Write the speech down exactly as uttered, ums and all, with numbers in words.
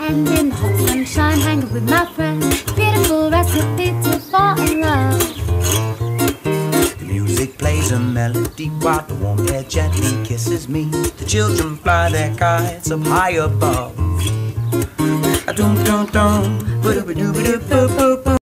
And in the hot sunshine, hanging with my friends. Beautiful recipe to fall in love. The music plays a melody while the warm air gently kisses me. The children fly their kites up high above. A dum dum dum, ba doo ba doo ba doo boo boo.